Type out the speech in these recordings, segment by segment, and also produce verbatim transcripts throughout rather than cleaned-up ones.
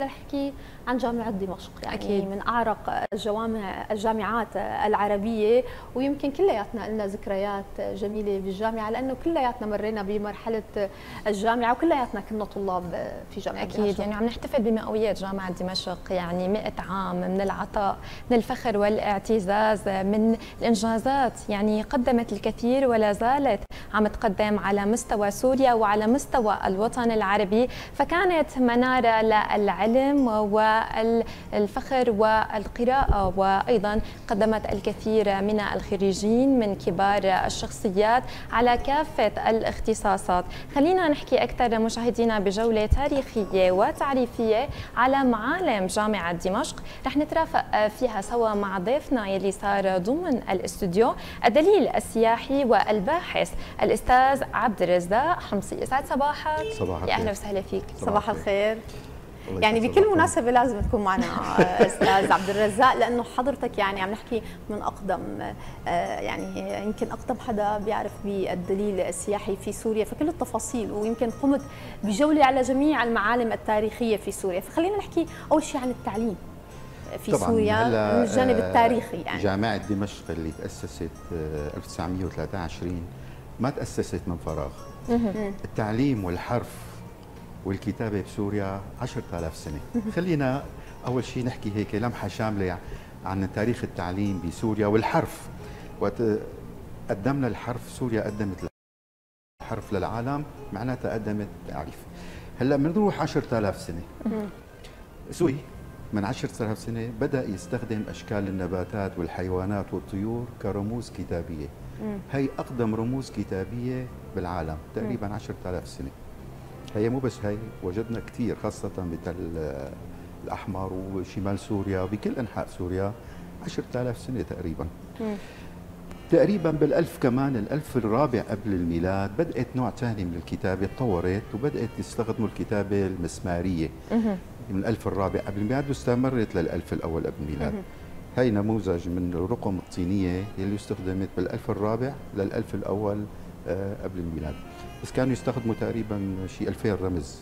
نحكي عن جامعة دمشق، يعني أكيد. من أعرق الجوامع الجامعات العربية، ويمكن كلياتنا لنا ذكريات جميلة بالجامعة لأنه كلياتنا مرينا بمرحلة الجامعة وكلياتنا كنا طلاب في جامعة أكيد دمشق. يعني عم نحتفل بمئويات جامعة دمشق، يعني مئة عام من العطاء، من الفخر والاعتزاز، من الإنجازات، يعني قدمت الكثير ولا زالت عم تقدم على مستوى سوريا وعلى مستوى الوطن العربي، فكانت منارة للعلم والفخر والقراءة، وأيضا قدمت الكثير من الخريجين من كبار الشخصيات على كافة الاختصاصات. خلينا نحكي أكثر مشاهدينا بجولة تاريخية وتعريفية على معالم جامعة دمشق، رح نترافق فيها سوا مع ضيفنا يلي صار ضمن الاستوديو، الدليل السياحي والباحث الأستاذ عبد الرزاق حمصي. يسعد صباحك. صباح الخير. يا أهلا وسهلا فيك. صباح الخير. يعني بكل مناسبة لازم تكون معنا أستاذ عبد الرزاق، لأنه حضرتك يعني عم نحكي من أقدم، يعني يمكن أقدم حدا بيعرف بالدليل السياحي في سوريا في كل التفاصيل، ويمكن قمت بجولة على جميع المعالم التاريخية في سوريا. فخلينا نحكي أول شيء عن التعليم في طبعاً سوريا من الجانب التاريخي. يعني جامعة دمشق اللي تأسست ألف وتسعمئة وثلاثة وعشرين ما تأسست من فراغ. التعليم والحرف والكتابة بسوريا عشرة آلاف سنة. خلينا أول شيء نحكي هيك لمحة شاملة عن تاريخ التعليم بسوريا والحرف. وقت قدمنا الحرف، سوريا قدمت الحرف للعالم، معناتها قدمت تعريف. هلا بنروح عشرة آلاف سنة. سوري من عشرة آلاف سنة بدأ يستخدم أشكال النباتات والحيوانات والطيور كرموز كتابية. هي أقدم رموز كتابية بالعالم، تقريبا عشرة آلاف سنة. هي مو بس هي، وجدنا كثير خاصة بتل الأحمر وشمال سوريا وبكل أنحاء سوريا عشرة آلاف سنة تقريبا. م. تقريبا بالألف كمان، الألف الرابع قبل الميلاد بدأت نوع ثاني من الكتابة تطورت وبدأت يستخدموا الكتابة المسمارية. م. من الألف الرابع قبل الميلاد واستمرت للألف الأول قبل الميلاد. م. هي نموذج من الرقم الطينية اللي استخدمت بالألف الرابع للألف الأول قبل الميلاد، بس كانوا يستخدموا تقريبا شيء ألفين رمز.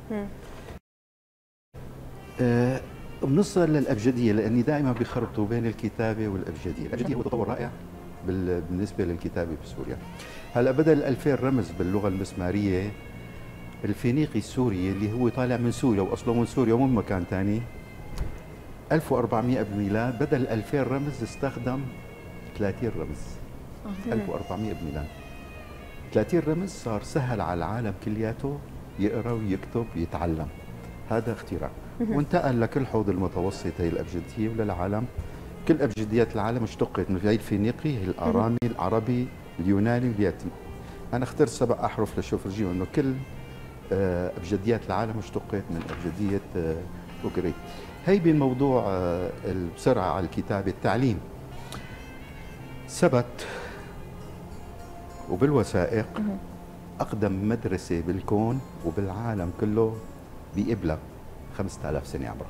آه بنصل للأبجدية، لأني دائما بيخرطوا بين الكتابة والأبجدية. الأبجدية هو تطور رائع بالنسبة للكتابة بسوريا. هلا بدل ألفين رمز باللغة المسمارية، الفينيقي السوري اللي هو طالع من سوريا وأصله من سوريا ومن مكان ثاني، ألف وأربعمئة قبل الميلاد بدل ألفين رمز استخدم ثلاثين رمز. ألف وأربعمئة قبل الميلاد ثلاثين رمز صار سهل على العالم كلياته يقرا ويكتب ويتعلم. هذا اختراع وانتقل لكل حوض المتوسط هي الابجديه وللعالم. كل ابجديات العالم اشتقت من هي الفينيقي، الارامي، العربي، اليوناني واللاتيني. انا اخترت سبع احرف لشوفرجيهم انه كل ابجديات العالم اشتقت من ابجديه اوغريت. هي بالموضوع بسرعه على الكتابه. التعليم ثبت وبالوثائق أقدم مدرسة بالكون وبالعالم كله بإبلة خمسة آلاف سنة عمرها.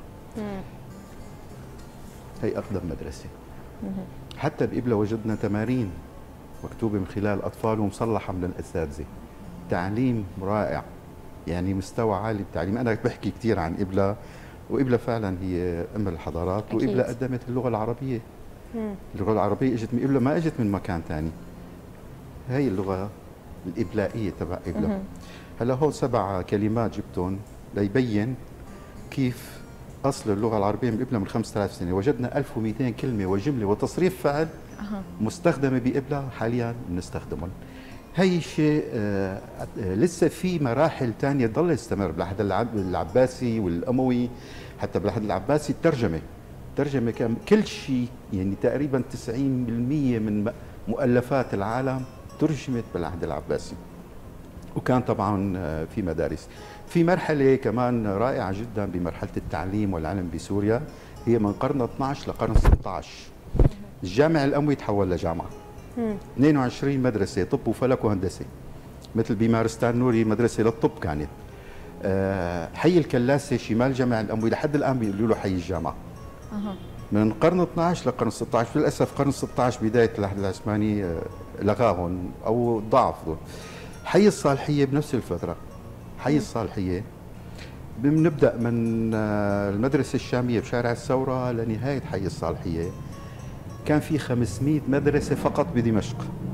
هي أقدم مدرسة. حتى بإبلة وجدنا تمارين مكتوبة من خلال الأطفال ومصلحة من الأساتذة. تعليم رائع، يعني مستوى عالي بالتعليم. أنا بحكي كثير عن إبلة، وإبلة فعلا هي أم الحضارات. أكيد. وإبلة قدمت اللغة العربية. مم. اللغة العربية اجت من إبلة، ما اجت من مكان ثاني. هي اللغة الإبلائية تبع إبلة. هلا هول سبع كلمات جبتهم ليبين كيف أصل اللغة العربية من إبلة من خمسة آلاف سنة. وجدنا ألف ومئتين كلمة وجملة وتصريف فعل أه. مستخدمة بإبلة حاليا بنستخدمهم. هي شيء آه لسه في مراحل ثانية ضل يستمر بالعهد العباسي والأموي. حتى بالعهد العباسي الترجمة الترجمة كان كل شيء، يعني تقريبا تسعين بالمئة من مؤلفات العالم ترجمت بالعهد العباسي. وكان طبعا في مدارس. في مرحله كمان رائعه جدا بمرحله التعليم والعلم بسوريا، هي من قرن اثني عشر لقرن ستة عشر. الجامع الاموي تحول لجامعه. اثنين وعشرين مدرسه طب وفلك وهندسه، مثل بمارستان نوري مدرسه للطب كانت. حي الكلاسه شمال الجامع الاموي لحد الان بيقولوا له حي الجامعه. من قرن اثني عشر لقرن ستة عشر. للاسف قرن ستة عشر بدايه العهد العثماني لغاهم او ضعفوا. حي الصالحيه بنفس الفتره. حي الصالحيه بنبدا من المدرسه الشاميه بشارع الثوره لنهايه حي الصالحيه. كان في خمسمئة مدرسه فقط بدمشق.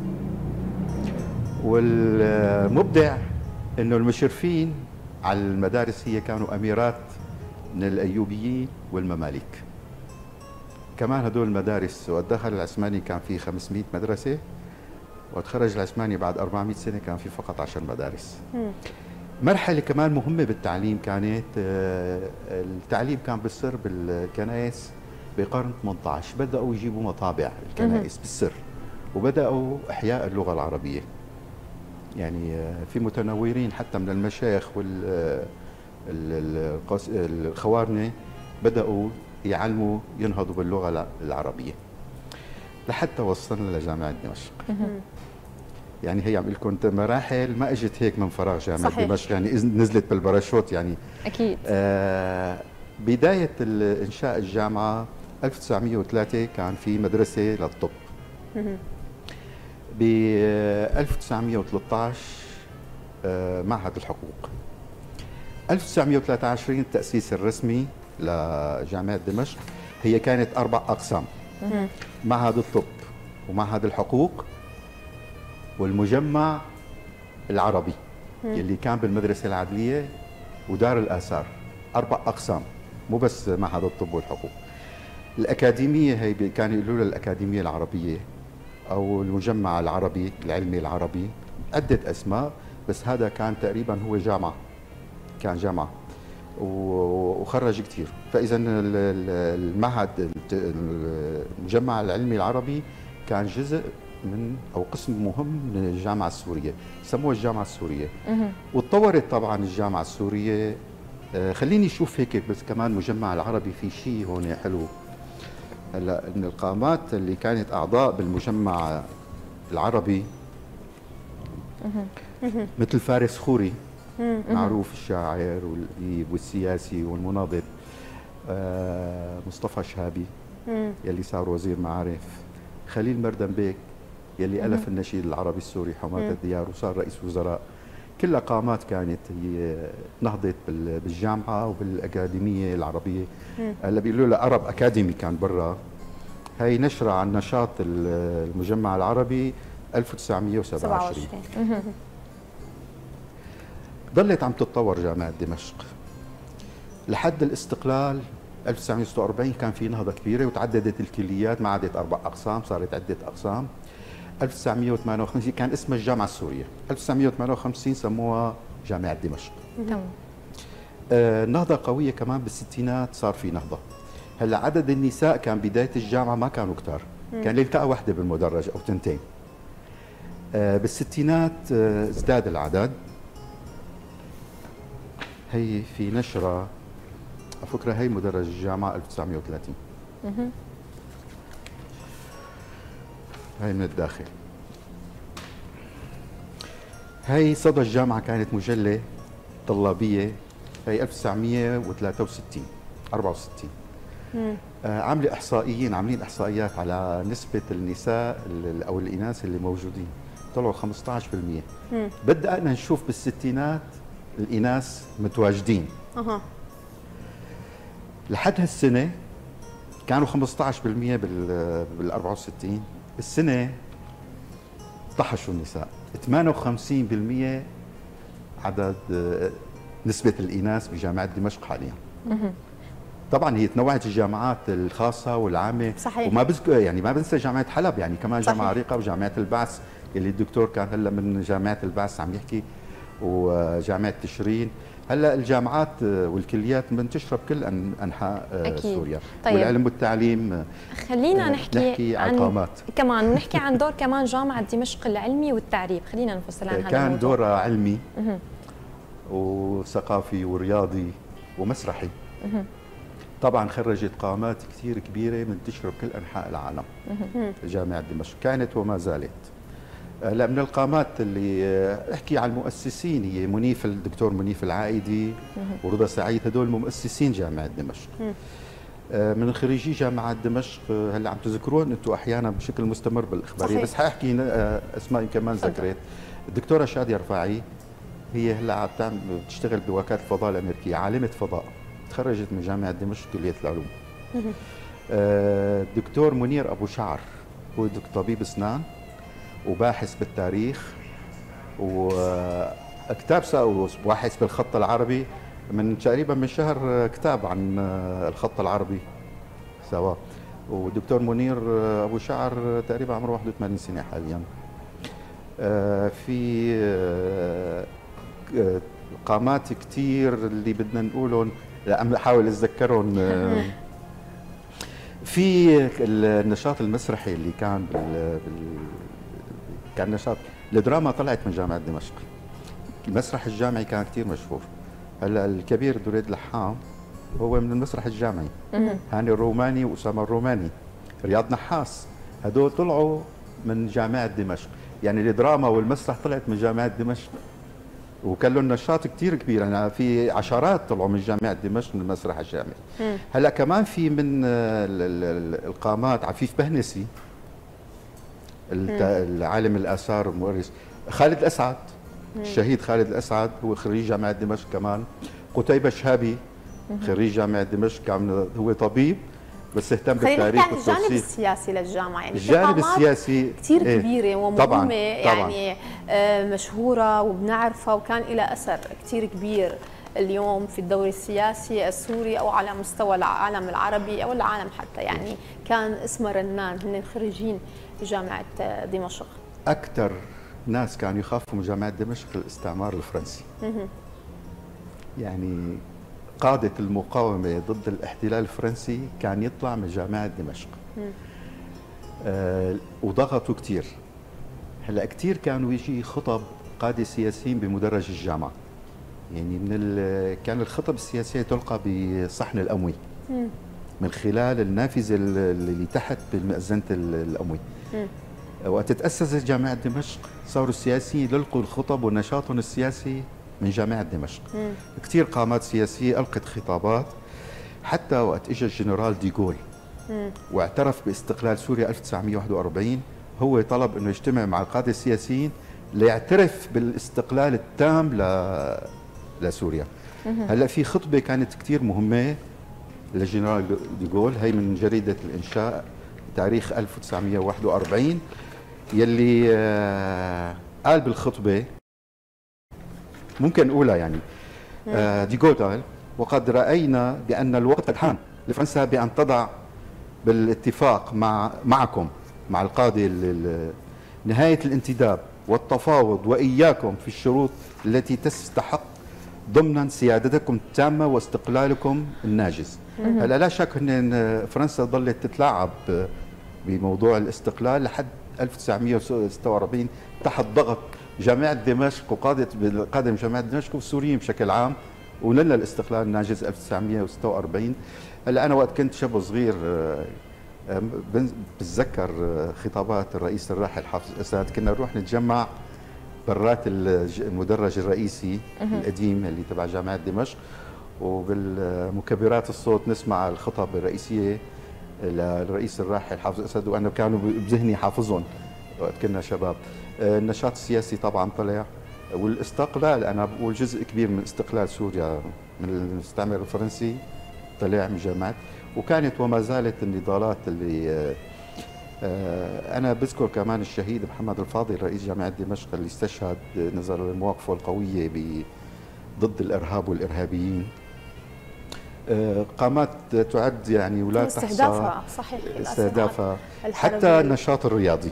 والمبدع انه المشرفين على المدارس هي كانوا اميرات من الايوبيين والمماليك. كمان هدول المدارس، وقت دخل العثماني كان في خمسمئة مدرسه، وتخرج العثماني بعد أربعمئة سنه كان في فقط عشر مدارس. م. مرحله كمان مهمه بالتعليم كانت التعليم كان بالسر بالكنائس. بقرن ثمانية عشر بداوا يجيبوا مطابع الكنائس بالسر، وبداوا احياء اللغه العربيه. يعني في متنورين حتى من المشايخ والخوارنه بداوا يعلموا ينهضوا باللغه العربيه لحتى وصلنا لجامعه دمشق. يعني هي عم لكم مراحل ما اجت هيك من فراغ جامعه صحيح. دمشق، يعني نزلت بالباراشوت يعني. اكيد. آه بدايه انشاء الجامعه ألف وتسعمئة وثلاثة كان في مدرسه للطب. ب ألف وتسعمئة وثلاثة عشر آه معهد الحقوق. ألف وتسعمئة وثلاثة وعشرين التاسيس الرسمي لجامعه دمشق. هي كانت اربع اقسام: معهد الطب ومعهد الحقوق والمجمع العربي اللي كان بالمدرسه العدليه ودار الاثار. اربع اقسام، مو بس معهد الطب والحقوق. الاكاديميه هي كانوا يقولوا لها الاكاديميه العربيه او المجمع العربي العلمي العربي، عده اسماء، بس هذا كان تقريبا هو جامعه، كان جامعه وخرج كثير. فاذا المعهد المجمع العلمي العربي كان جزء من او قسم مهم من الجامعه السوريه، سموها الجامعه السوريه. وتطورت طبعا الجامعه السوريه. خليني اشوف هيك بس كمان المجمع العربي في شيء هون حلو. هلا ان القامات اللي كانت اعضاء بالمجمع العربي مثل فارس خوري معروف الشاعر والاديب والسياسي والمناضل، مصطفى شهابي يلي صار وزير معارف، خليل مردنبيك يلي ألف النشيد العربي السوري حماة الديار وصار رئيس وزراء. كلها قامات كانت هي نهضت بالجامعة وبالأكاديمية العربية. هلا بيقولوا لها عرب أكاديمي كان برا. هي نشرة عن نشاط المجمع العربي ألف وتسعمئة وسبعة وعشرين. ضلت عم تتطور جامعة دمشق لحد الاستقلال ألف وتسعمئة وستة وأربعين. كان في نهضة كبيرة وتعددت الكليات، ما عادت أربع أقسام، صارت عدة أقسام. ألف وتسعمئة وثمانية وخمسين كان اسمها الجامعة السورية، ألف وتسعمئة وثمانية وخمسين سموها جامعة دمشق. تمام. آه نهضة قوية كمان بالستينات، صار في نهضة. هلا عدد النساء كان بداية الجامعة ما كانوا كتار، كان ليلتقى وحدة بالمدرج أو تنتين. آه بالستينات آه ازداد العدد. هي في نشرة على فكرة، هي مدرج الجامعة ألف وتسعمئة وثلاثين. هي من الداخل. هي صدى الجامعة كانت مجلة طلابية، هي ألف وتسعمئة وثلاثة وستين أربعة وستين. آه عاملة إحصائيين عاملين إحصائيات على نسبة النساء أو الإناث اللي موجودين، طلعوا خمسة عشر بالمئة. بدأنا نشوف بالستينات الإناث متواجدين. أه. لحد هالسنة كانوا خمسة عشر بالمئة بال أربعة وستين. السنة طحشوا النساء، ثمانية وخمسين بالمئة عدد نسبة الإناث بجامعة دمشق حاليا. طبعا هي تنوعت الجامعات الخاصة والعامة. صحيح. وما بذكر يعني ما بنسى جامعة حلب، يعني كمان جامعة عريقة وجامعة البعث اللي الدكتور كان هلا من جامعة البعث عم يحكي، وجامعة تشرين. هلا الجامعات والكليات منتشره بكل انحاء أكيد. سوريا. طيب. والعلم والتعليم. خلينا نحكي, نحكي عن القامات كمان، ونحكي عن دور كمان جامعه دمشق العلمي والتعريب. خلينا نفصل عن هذا كان الموضوع. دورها علمي وثقافي ورياضي ومسرحي. طبعا خرجت قامات كثير كبيره منتشره بكل انحاء العالم. جامعه دمشق كانت وما زالت. لا من القامات اللي احكي عن المؤسسين هي منيف، الدكتور منيف العائدي ورضا سعيد، هدول مؤسسين جامعه دمشق. من خريجي جامعه دمشق هلا عم تذكرون انتم احيانا بشكل مستمر بالاخباريه، بس حاحكي اسماء يمكن ما ذكرت. الدكتوره شاديه رفاعي هي هلا عم تعمل بتشتغل بوكاله الفضاء الامريكيه، عالمه فضاء، تخرجت من جامعه دمشق كليه العلوم. الدكتور منير ابو شعر هو طبيب اسنان وباحث بالتاريخ، وكتاب باحث بالخط العربي، من تقريبا من شهر كتاب عن الخط العربي سوا. والدكتور منير ابو شعر تقريبا عمره واحد وثمانين سنه حاليا. في قامات كثير اللي بدنا نقولهم، لا عم بحاول اتذكرهم. في النشاط المسرحي اللي كان بال... بال... كان نشاط الدراما طلعت من جامعه دمشق. المسرح الجامعي كان كثير مشهور. هلا الكبير دريد لحام هو من المسرح الجامعي، هاني الروماني واسامه الروماني، رياض نحاس، هدول طلعوا من جامعه دمشق. يعني الدراما والمسرح طلعت من جامعه دمشق، وكان لهم نشاط كثير كبير. يعني في عشرات طلعوا من جامعه دمشق من المسرح الجامعي. هلا كمان في من القامات عفيف بهنسي، العالم الاثار والمؤرخ، خالد الاسعد، الشهيد خالد الاسعد هو خريج جامعه دمشق كمان. قتيبة شهابي خريج جامعه دمشق، هو طبيب بس اهتم بالتاريخ والتوثيق. الجانب السياسي للجامعه، يعني الجانب السياسي كثير ايه كبيره ومهمه، طبعاً يعني طبعاً مشهوره وبنعرفها، وكان لها اثر كثير كبير اليوم في الدور السياسي السوري او على مستوى العالم العربي او العالم حتى. يعني كان اسمها رنان، هن خريجين جامعه دمشق. اكثر ناس كانوا يخافوا من جامعه دمشق الاستعمار الفرنسي. يعني قادة المقاومة ضد الاحتلال الفرنسي كان يطلع من جامعة دمشق. آه وضغطوا كثير. هلا كثير كانوا يجي خطب قادة سياسيين بمدرج الجامعة. يعني من كان الخطب السياسية تلقى بصحن الأموي من خلال النافذة اللي تحت بالمأذنة الأموي. وقت تأسست جامعة دمشق صاروا السياسيين يلقوا الخطب ونشاطهم السياسي من جامعة دمشق. كثير قامات سياسية ألقت خطابات، حتى وقت اجى الجنرال ديغول واعترف باستقلال سوريا ألف وتسعمئة وواحد وأربعين، هو طلب انه يجتمع مع القادة السياسيين ليعترف بالاستقلال التام ل... لسوريا. هلا في خطبة كانت كثير مهمة للجنرال ديغول، هي من جريدة الإنشاء تاريخ ألف وتسعمئة وواحد وأربعين، يلي قال بالخطبة، ممكن نقولها يعني. آه ديغول قال: وقد رأينا بأن الوقت قد حان لفرنسا بأن تضع بالاتفاق مع معكم مع القادة نهاية الانتداب والتفاوض وإياكم في الشروط التي تستحق ضمن سيادتكم التامة واستقلالكم الناجز. هلا لا شك أن فرنسا ظلت تتلاعب بموضوع الاستقلال لحد ألف وتسعمئة وستة وأربعين تحت ضغط جامعة دمشق وقادة قادة جامعة دمشق والسوريين بشكل عام، ونلنا الاستقلال الناجز ألف وتسعمئة وستة وأربعين. هلا أنا وقت كنت شاب صغير بتذكر خطابات الرئيس الراحل حافظ الأسد، كنا نروح نتجمع برات المدرج الرئيسي القديم اللي تبع جامعة دمشق، وبالمكبرات الصوت نسمع الخطب الرئيسية للرئيس الراحل حافظ الأسد، وأنا كانوا بذهني حافظهم وقت كنا شباب. النشاط السياسي طبعا طلع، والاستقلال انا بقول جزء كبير من استقلال سوريا من المستعمر الفرنسي طلع من جامعة، وكانت وما زالت النضالات اللي انا بذكر كمان الشهيد محمد الفاضل رئيس جامعة دمشق اللي استشهد نظرا لمواقفه القوية ضد الارهاب والارهابيين. قامات تعد يعني ولا تحصى استهدافها، صحيح، استهدافها، حتى النشاط الرياضي.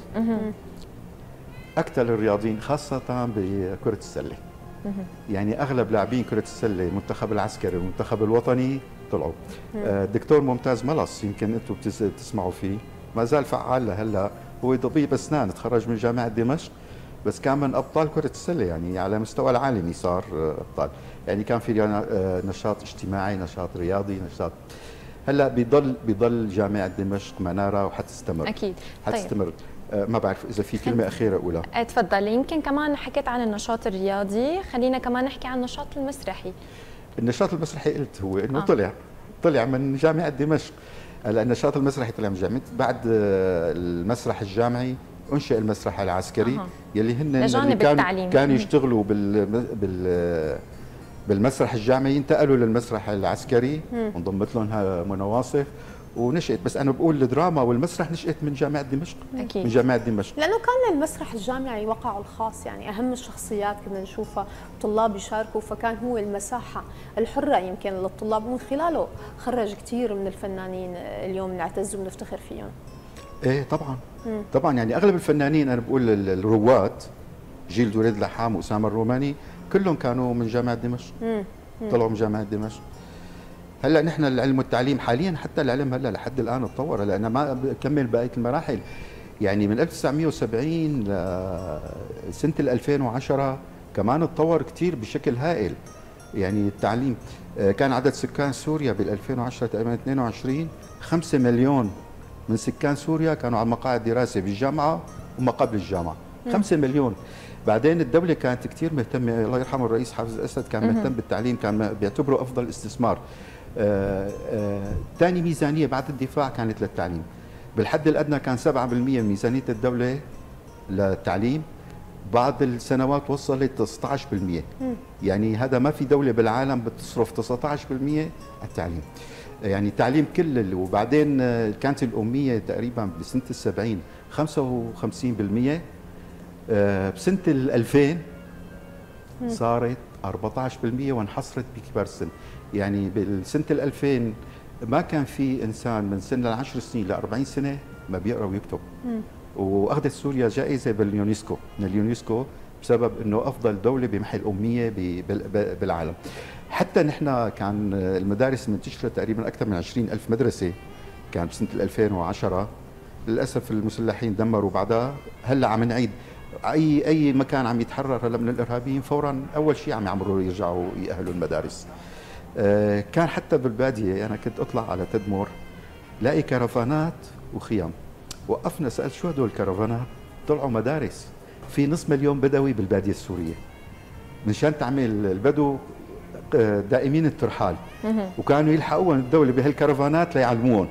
أكثر الرياضيين خاصة بكرة السلة. يعني أغلب لاعبين كرة السلة المنتخب العسكري والمنتخب الوطني طلعوا. الدكتور ممتاز ملص يمكن أنتم بتسمعوا فيه، ما زال فعال لهلا، هو طبيب أسنان تخرج من جامعة دمشق، بس كان من أبطال كرة السلة، يعني على مستوى العالمي صار أبطال. يعني كان في نشاط اجتماعي، نشاط رياضي، نشاط. هلا بيضل بيضل جامعة دمشق منارة وحتستمر. أكيد. حتستمر. طيب. ما بعرف إذا في كلمة أخيرة أقولها. تفضل. يمكن كمان حكيت عن النشاط الرياضي، خلينا كمان نحكي عن النشاط المسرحي. النشاط المسرحي قلت هو إنه آه. طلع طلع من جامعة دمشق. هلا النشاط المسرحي طلع من جامعة، بعد المسرح الجامعي انشئ المسرح العسكري أه. يلي هن لجانب كانوا التعليم. كانوا يشتغلوا بال بال بالمسرح الجامعي انتقلوا للمسرح العسكري وانضمت لهم منواصف ونشأت. بس انا بقول الدراما والمسرح نشأت من جامعه دمشق. أكيد. من جامعه دمشق لانه كان المسرح الجامعي وقعه الخاص، يعني اهم الشخصيات كنا نشوفها طلاب يشاركوا، فكان هو المساحه الحره يمكن للطلاب، ومن خلاله خرج كثير من الفنانين اليوم نعتز ونفتخر فيهم. ايه طبعا. مم. طبعا يعني اغلب الفنانين انا بقول الرواد جيل دريد لحام واسامه الروماني كلهم كانوا من جامعه دمشق. مم. طلعوا من جامعه دمشق. هلا نحن العلم والتعليم حاليا حتى العلم هلا لحد الان تطور، لان ما بكمل بقيه المراحل. يعني من ألف وتسعمئة وسبعين لسنه ألفين وعشرة كمان تطور كثير بشكل هائل. يعني التعليم كان عدد سكان سوريا بال ألفين وعشرة تقريبا اثنين وعشرين خمسة مليون من سكان سوريا كانوا على مقاعد دراسه بالجامعه وما قبل الجامعه. خمسة مليون. بعدين الدولة كانت كثير مهتمة، الله يرحمه الرئيس حافظ الأسد كان مهتم بالتعليم، كان بيعتبره أفضل استثمار. ثاني آه آه ميزانية بعد الدفاع كانت للتعليم. بالحد الأدنى كان سبعة بالمئة من ميزانية الدولة للتعليم، بعض السنوات وصلت تسعة عشر بالمئة. يعني هذا ما في دولة بالعالم بتصرف تسعة عشر بالمئة على التعليم. يعني التعليم كل. وبعدين كانت الأمية تقريبا بسنة السبعين خمسة وخمسين بالمئة. بسنة الألفين صارت أربعة عشر بالمئة وانحصرت بكبار السن. يعني بالسنة الألفين ما كان في إنسان من سن العشر سنين لأربعين سنة ما بيقرأ ويكتب. وأخذت سوريا جائزة باليونسكو من اليونسكو بسبب أنه أفضل دولة بمحي الأمية بالعالم. حتى نحن كان المدارس منتشرة تقريبا أكثر من عشرين ألف مدرسة كان بسنة ألفين وعشرة. للأسف المسلحين دمروا بعدها. هلا عم نعيد اي اي مكان عم يتحرر هلا من الارهابيين فورا اول شيء عم يعملوا يرجعوا يأهلوا المدارس. آه كان حتى بالباديه انا كنت اطلع على تدمر لاقي كرفانات وخيام. وقفنا سالت شو هدول الكرفانات؟ طلعوا مدارس. في نص مليون بدوي بالباديه السوريه منشان تعمل البدو دائمين الترحال، وكانوا يلحقوهم الدوله بهالكرفانات ليعلموهم.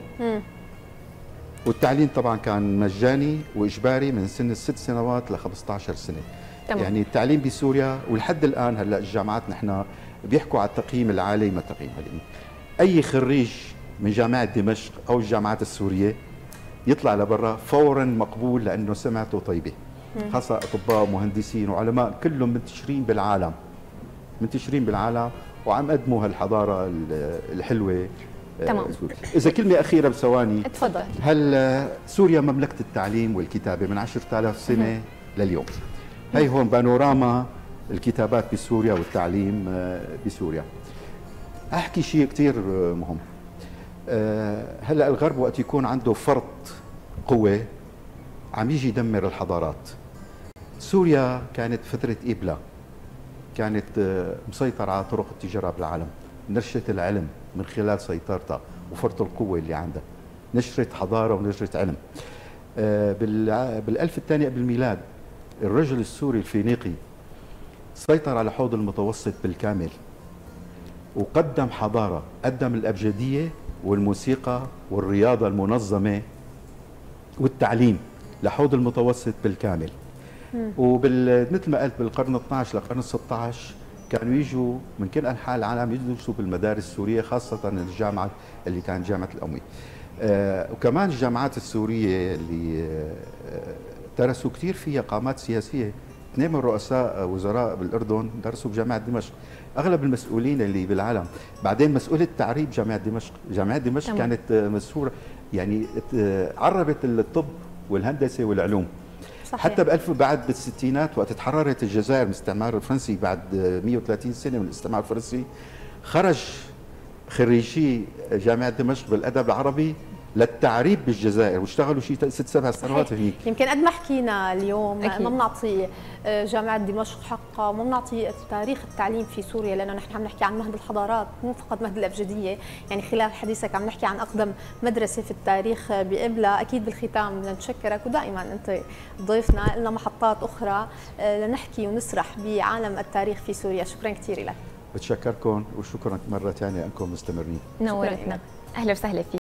والتعليم طبعا كان مجاني واجباري من سن الست سنوات ل خمسة عشر سنه. تمام. يعني التعليم بسوريا ولحد الان هلا الجامعات نحن بيحكوا على التقييم العالي ما التقييم العالي. اي خريج من جامعه دمشق او الجامعات السوريه يطلع لبرا فورا مقبول لانه سمعته طيبه. خاصه اطباء ومهندسين وعلماء كلهم منتشرين بالعالم. منتشرين بالعالم وعم قدموا هالحضاره الحلوه. تمام. إذا كلمة أخيرة بثواني. اتفضل. هل سوريا مملكة التعليم والكتابة من عشرة آلاف سنة لليوم. هي هون بانوراما الكتابات بسوريا والتعليم بسوريا. أحكي شيء كثير مهم. هلا الغرب وقت يكون عنده فرط قوة عم يجي يدمر الحضارات. سوريا كانت فترة إبلة، كانت مسيطرة على طرق التجارة بالعالم، نشرت العلم من خلال سيطرتها وفرط القوة اللي عندها، نشرت حضارة ونشرت علم. بالألف الثاني قبل الميلاد الرجل السوري الفينيقي سيطر على حوض المتوسط بالكامل وقدم حضارة، قدم الأبجدية والموسيقى والرياضة المنظمة والتعليم لحوض المتوسط بالكامل. ومثل ما قلت بالقرن اثني عشر للقرن الستة عشر كانوا يجوا من كل انحاء العالم يدرسوا بالمدارس السوريه، خاصه الجامعه اللي كانت جامعه الاموي. آه وكمان الجامعات السوريه اللي آه درسوا كثير فيها قامات سياسيه. اثنين من رؤساء وزراء بالاردن درسوا بجامعه دمشق، اغلب المسؤولين اللي بالعالم. بعدين مسؤول التعريب جامعه دمشق، جامعه دمشق تمام. كانت مسؤوله يعني عربت الطب والهندسه والعلوم. صحيح. حتى بألف بعد بالستينات وقت تحررت الجزائر من الاستعمار الفرنسي بعد مئة وثلاثين سنه من الاستعمار الفرنسي، خرج خريجي جامعه دمشق بالادب العربي للتعريب بالجزائر واشتغلوا شيء ست سبع سنوات هنيك. يمكن قد ما حكينا اليوم أكيد. ما بنعطي جامعه دمشق حقها، ما بنعطي تاريخ التعليم في سوريا، لانه نحن عم نحكي عن مهد الحضارات مو فقط مهد الابجديه. يعني خلال حديثك عم نحكي عن اقدم مدرسه في التاريخ بإبلة. اكيد بالختام بدنا نشكرك، ودائما انت ضيفنا لنا محطات اخرى لنحكي ونسرح بعالم التاريخ في سوريا. شكرا كثير لك. بتشكركم وشكرا مره ثانيه انكم مستمرين. نورتنا. اهلا وسهلا فيك.